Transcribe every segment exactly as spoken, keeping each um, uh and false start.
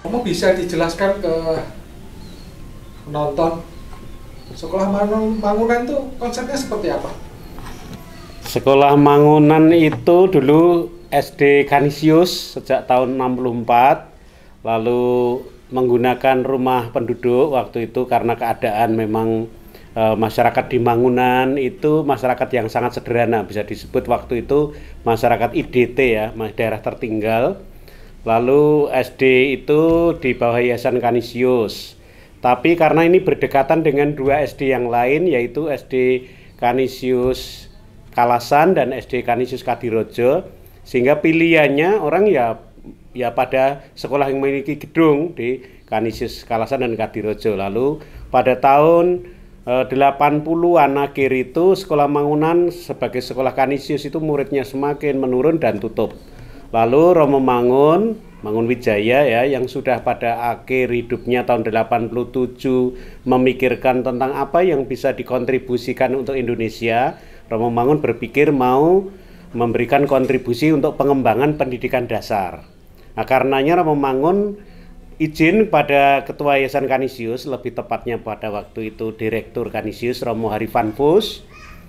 Kamu bisa dijelaskan ke penonton sekolah Mangunan itu konsepnya seperti apa? Sekolah Mangunan itu dulu S D Kanisius sejak tahun enam puluh empat, lalu menggunakan rumah penduduk waktu itu karena keadaan memang e, masyarakat di Mangunan itu masyarakat yang sangat sederhana, bisa disebut waktu itu masyarakat I D T ya, daerah tertinggal. Lalu S D itu di bawah Yayasan Kanisius. Tapi karena ini berdekatan dengan dua S D yang lain, yaitu S D Kanisius Kalasan dan S D Kanisius Kadirojo, sehingga pilihannya orang ya ya pada sekolah yang memiliki gedung di Kanisius Kalasan dan Kadirojo. Lalu pada tahun eh, delapan puluhan akhir itu sekolah Mangunan sebagai sekolah Kanisius itu muridnya semakin menurun dan tutup. Lalu Romo Mangun, Mangun Wijaya ya, yang sudah pada akhir hidupnya tahun delapan puluh tujuh memikirkan tentang apa yang bisa dikontribusikan untuk Indonesia, Romo Mangun berpikir mau memberikan kontribusi untuk pengembangan pendidikan dasar. Nah, karenanya Romo Mangun izin pada Ketua Yayasan Kanisius, lebih tepatnya pada waktu itu Direktur Kanisius Romo Harifan Fus.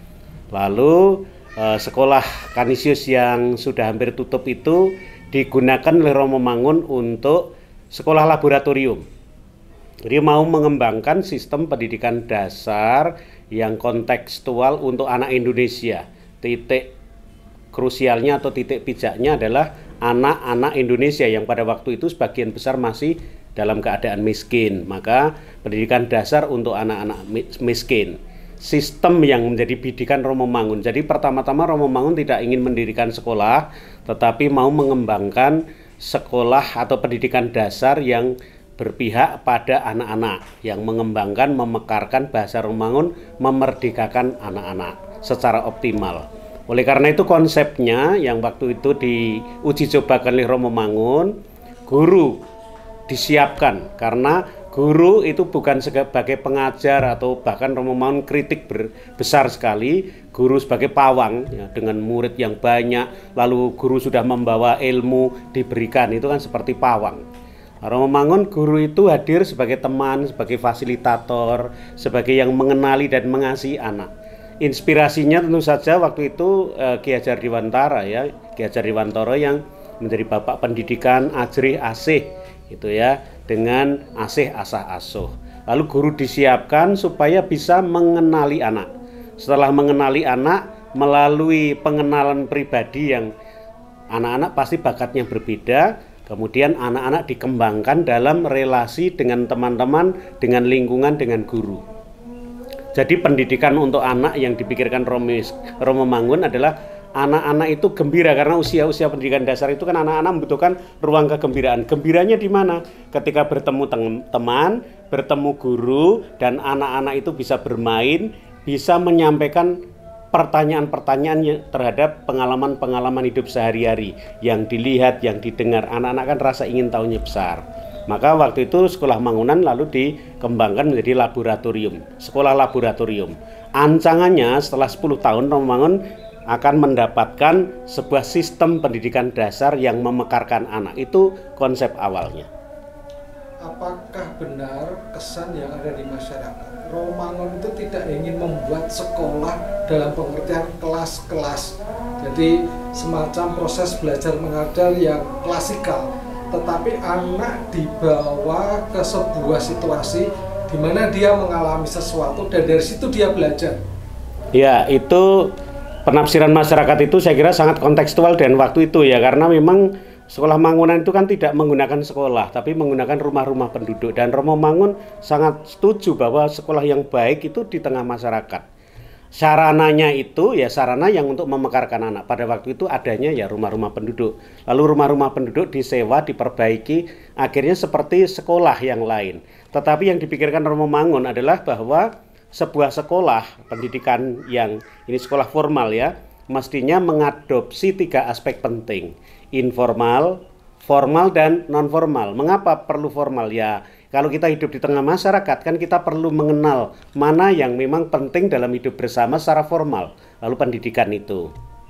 Lalu eh, sekolah Kanisius yang sudah hampir tutup itu digunakan oleh Romo Mangun untuk sekolah laboratorium. Jadi mau mengembangkan sistem pendidikan dasar yang kontekstual untuk anak Indonesia. Titik krusialnya atau titik pijaknya adalah anak-anak Indonesia yang pada waktu itu sebagian besar masih dalam keadaan miskin. Maka pendidikan dasar untuk anak-anak miskin. Sistem yang menjadi bidikan Romo Mangun. Jadi pertama-tama Romo Mangun tidak ingin mendirikan sekolah, tetapi mau mengembangkan sekolah atau pendidikan dasar yang berpihak pada anak-anak, yang mengembangkan, memekarkan bahasa Romo Mangun, memerdekakan anak-anak secara optimal. Oleh karena itu konsepnya yang waktu itu diuji cobakan oleh Romo Mangun, guru disiapkan karena guru itu bukan sebagai pengajar atau bahkan Romo Mangun kritik besar sekali, guru sebagai pawang ya, dengan murid yang banyak, lalu guru sudah membawa ilmu diberikan, itu kan seperti pawang. Romo Mangun guru itu hadir sebagai teman, sebagai fasilitator, sebagai yang mengenali dan mengasihi anak. Inspirasinya tentu saja waktu itu eh, Ki Hajar Dewantara ya, Ki Hajar Dewantara yang menjadi bapak pendidikan Ajrih Asih itu ya, dengan asih asah asuh. Lalu guru disiapkan supaya bisa mengenali anak. Setelah mengenali anak melalui pengenalan pribadi yang anak-anak pasti bakatnya berbeda, kemudian anak-anak dikembangkan dalam relasi dengan teman-teman, dengan lingkungan, dengan guru. Jadi pendidikan untuk anak yang dipikirkan Romo Mangun adalah anak-anak itu gembira, karena usia-usia pendidikan dasar itu kan anak-anak membutuhkan ruang kegembiraan. Gembiranya di mana? Ketika bertemu teman, bertemu guru, dan anak-anak itu bisa bermain, bisa menyampaikan pertanyaan-pertanyaan terhadap pengalaman-pengalaman hidup sehari-hari yang dilihat, yang didengar. Anak-anak kan rasa ingin tahunya besar. Maka waktu itu sekolah Mangunan lalu dikembangkan menjadi laboratorium, sekolah laboratorium. Ancangannya setelah sepuluh tahun Romo Mangun akan mendapatkan sebuah sistem pendidikan dasar yang memekarkan anak. Itu konsep awalnya. Apakah benar kesan yang ada di masyarakat, Romo Mangun itu tidak ingin membuat sekolah dalam pengertian kelas-kelas, jadi semacam proses belajar mengajar yang klasikal, tetapi anak dibawa ke sebuah situasi di mana dia mengalami sesuatu dan dari situ dia belajar? Ya, itu penafsiran masyarakat itu saya kira sangat kontekstual dan waktu itu ya, karena memang sekolah Mangunan itu kan tidak menggunakan sekolah tapi menggunakan rumah-rumah penduduk, dan Romo Mangun sangat setuju bahwa sekolah yang baik itu di tengah masyarakat. Sarananya itu ya sarana yang untuk memekarkan anak. Pada waktu itu adanya ya rumah-rumah penduduk. Lalu rumah-rumah penduduk disewa, diperbaiki, akhirnya seperti sekolah yang lain. Tetapi yang dipikirkan Romo Mangun adalah bahwa sebuah sekolah pendidikan yang ini sekolah formal ya, mestinya mengadopsi tiga aspek penting: informal, formal, dan non formal. Mengapa perlu formal? Ya kalau kita hidup di tengah masyarakat kan kita perlu mengenal mana yang memang penting dalam hidup bersama secara formal, lalu pendidikan itu.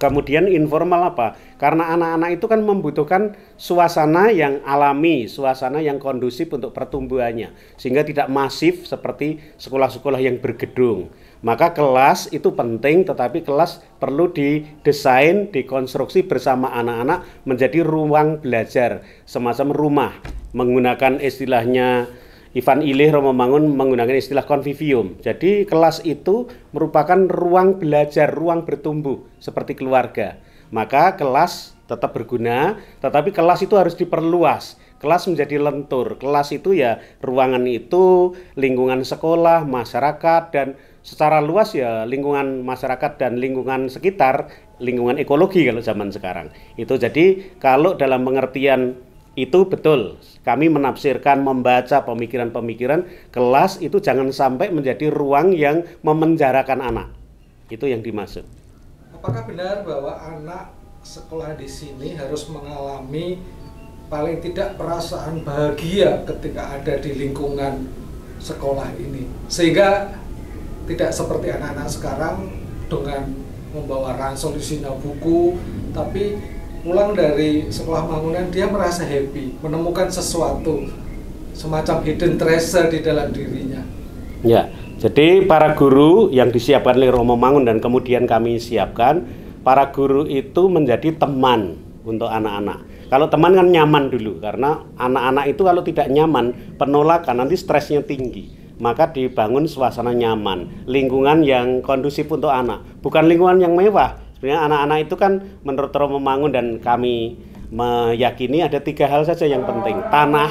Kemudian informal apa? Karena anak-anak itu kan membutuhkan suasana yang alami, suasana yang kondusif untuk pertumbuhannya, sehingga tidak masif seperti sekolah-sekolah yang bergedung. Maka kelas itu penting, tetapi kelas perlu didesain, dikonstruksi bersama anak-anak menjadi ruang belajar, semacam rumah. Menggunakan istilahnya Ivan Ilih Romomangun menggunakan istilah convivium. Jadi kelas itu merupakan ruang belajar, ruang bertumbuh seperti keluarga. Maka kelas tetap berguna, tetapi kelas itu harus diperluas. Kelas menjadi lentur. Kelas itu ya ruangan itu lingkungan sekolah, masyarakat, dan secara luas ya lingkungan masyarakat dan lingkungan sekitar, lingkungan ekologi kalau zaman sekarang. Itu jadi kalau dalam pengertian itu betul, kami menafsirkan, membaca pemikiran-pemikiran, kelas itu jangan sampai menjadi ruang yang memenjarakan anak. Itu yang dimaksud. Apakah benar bahwa anak sekolah di sini harus mengalami paling tidak perasaan bahagia ketika ada di lingkungan sekolah ini, sehingga tidak seperti anak-anak sekarang dengan membawa ransel isinya buku, tapi pulang dari sekolah Mangunan dia merasa happy, menemukan sesuatu semacam hidden treasure di dalam dirinya. Ya, jadi para guru yang disiapkan oleh Romo Mangun dan kemudian kami siapkan, para guru itu menjadi teman untuk anak-anak. Kalau teman kan nyaman dulu, karena anak-anak itu kalau tidak nyaman, penolakan, nanti stresnya tinggi. Maka dibangun suasana nyaman, lingkungan yang kondusif untuk anak, bukan lingkungan yang mewah. Sebenarnya anak-anak itu kan menurut Romo Mangun dan kami meyakini ada tiga hal saja yang penting. Tanah,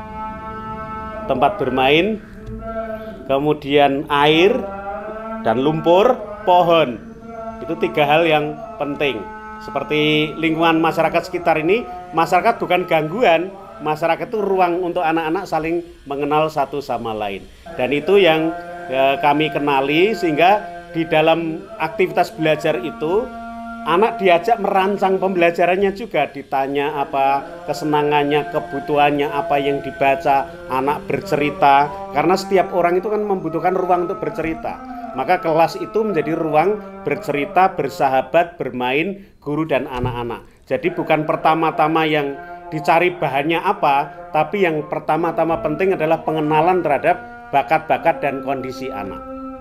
tempat bermain, kemudian air, dan lumpur, pohon. Itu tiga hal yang penting. Seperti lingkungan masyarakat sekitar ini, masyarakat bukan gangguan, masyarakat itu ruang untuk anak-anak saling mengenal satu sama lain. Dan itu yang ya, kami kenali, sehingga di dalam aktivitas belajar itu anak diajak merancang pembelajarannya juga, ditanya apa kesenangannya, kebutuhannya, apa yang dibaca, anak bercerita. Karena setiap orang itu kan membutuhkan ruang untuk bercerita. Maka kelas itu menjadi ruang bercerita, bersahabat, bermain, guru dan anak-anak. Jadi bukan pertama-tama yang dicari bahannya apa, tapi yang pertama-tama penting adalah pengenalan terhadap bakat-bakat dan kondisi anak.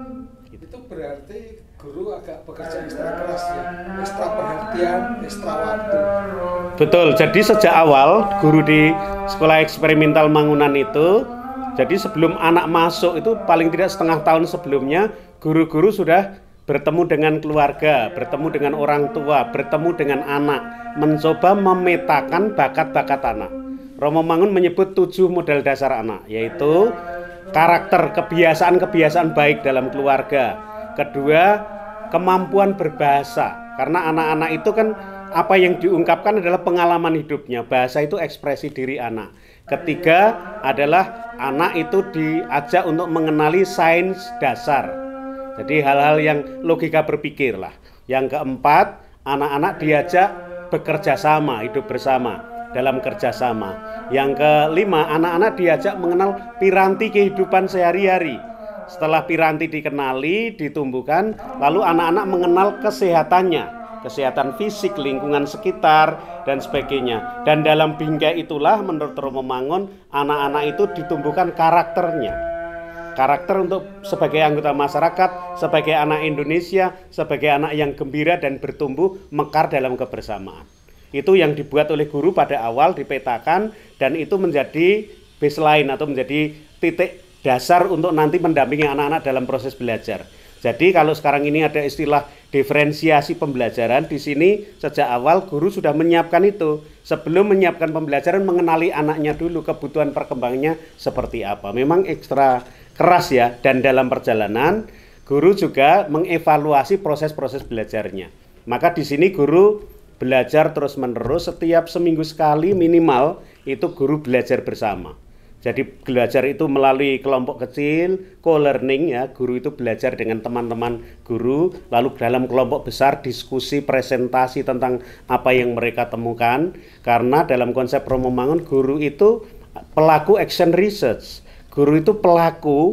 Itu berarti guru agak bekerja ekstra keras ya, ekstra perhatian, ekstra waktu. Betul, jadi sejak awal guru di sekolah eksperimental Mangunan itu, jadi sebelum anak masuk itu paling tidak setengah tahun sebelumnya, guru-guru sudah bertemu dengan keluarga, bertemu dengan orang tua, bertemu dengan anak, mencoba memetakan bakat-bakat anak. Romo Mangun menyebut tujuh modal dasar anak, yaitu karakter, kebiasaan-kebiasaan baik dalam keluarga. Kedua, kemampuan berbahasa, karena anak-anak itu kan apa yang diungkapkan adalah pengalaman hidupnya. Bahasa itu ekspresi diri anak. Ketiga adalah anak itu diajak untuk mengenali sains dasar, jadi hal-hal yang logika berpikir lah. Yang keempat, anak-anak diajak bekerja sama, hidup bersama dalam kerjasama. Yang kelima, anak-anak diajak mengenal piranti kehidupan sehari-hari. Setelah piranti dikenali, ditumbuhkan, lalu anak-anak mengenal kesehatannya, kesehatan fisik, lingkungan sekitar, dan sebagainya. Dan dalam bingkai itulah menurut Romo Mangun, anak-anak itu ditumbuhkan karakternya. Karakter untuk sebagai anggota masyarakat, sebagai anak Indonesia, sebagai anak yang gembira dan bertumbuh mekar dalam kebersamaan. Itu yang dibuat oleh guru pada awal, dipetakan, dan itu menjadi baseline atau menjadi titik dasar untuk nanti mendampingi anak-anak dalam proses belajar. Jadi kalau sekarang ini ada istilah diferensiasi pembelajaran, di sini sejak awal guru sudah menyiapkan itu. Sebelum menyiapkan pembelajaran, mengenali anaknya dulu, kebutuhan perkembangannya seperti apa. Memang ekstra keras ya, dan dalam perjalanan guru juga mengevaluasi proses-proses belajarnya. Maka di sini guru belajar terus-menerus, setiap seminggu sekali minimal itu guru belajar bersama. Jadi belajar itu melalui kelompok kecil, co-learning ya, guru itu belajar dengan teman-teman guru, lalu dalam kelompok besar diskusi, presentasi tentang apa yang mereka temukan. Karena dalam konsep Romo Mangun, guru itu pelaku action research. Guru itu pelaku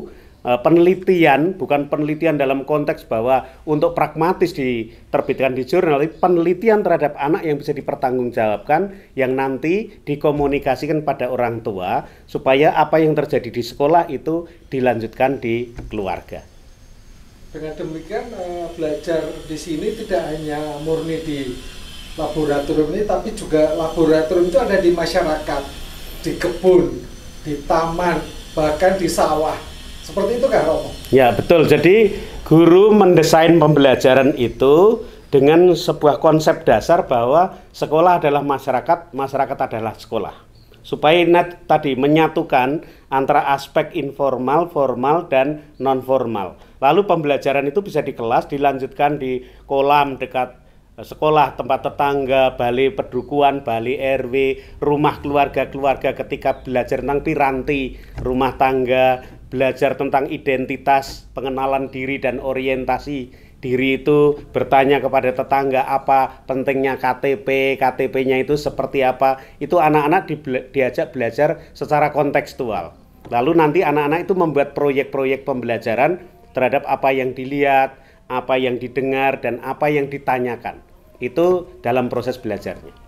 uh, penelitian, bukan penelitian dalam konteks bahwa untuk pragmatis diterbitkan di jurnal, tapi penelitian terhadap anak yang bisa dipertanggungjawabkan, yang nanti dikomunikasikan pada orang tua supaya apa yang terjadi di sekolah itu dilanjutkan di keluarga. Dengan demikian uh, belajar di sini tidak hanya murni di laboratorium ini, tapi juga laboratorium itu ada di masyarakat, di kebun, di taman, bahkan di sawah. Seperti itu kan, Romo? Ya, betul. Jadi guru mendesain pembelajaran itu dengan sebuah konsep dasar bahwa sekolah adalah masyarakat, masyarakat adalah sekolah. Supaya net, tadi menyatukan antara aspek informal, formal, dan non-formal. Lalu pembelajaran itu bisa di kelas, dilanjutkan di kolam dekat sekolah, tempat tetangga, balai pedukuhan, balai R W, rumah keluarga-keluarga ketika belajar tentang piranti, rumah tangga, belajar tentang identitas, pengenalan diri dan orientasi diri itu, bertanya kepada tetangga apa pentingnya K T P, K T P-nya itu seperti apa, itu anak-anak di, diajak belajar secara kontekstual. Lalu nanti anak-anak itu membuat proyek-proyek pembelajaran terhadap apa yang dilihat, apa yang didengar, dan apa yang ditanyakan. Itu dalam proses belajarnya.